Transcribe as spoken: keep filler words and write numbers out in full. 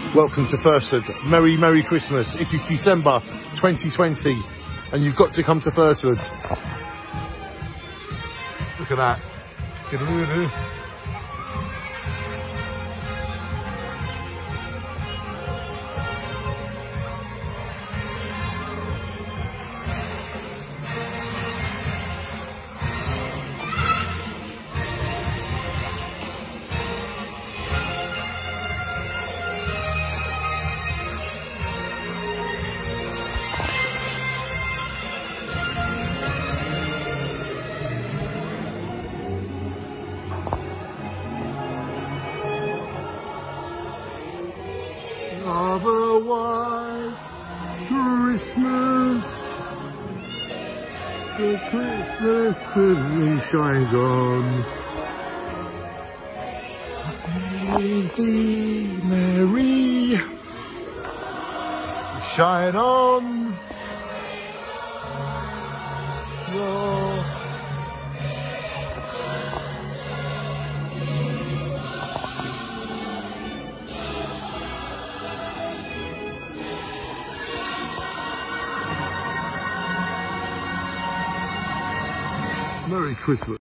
Welcome to Thursford. Merry, Merry Christmas. It is December twenty twenty and you've got to come to Thursford. Look at that. Of a white Christmas, the Christmas tree shines on. Please be merry, shine on your Merry Christmas.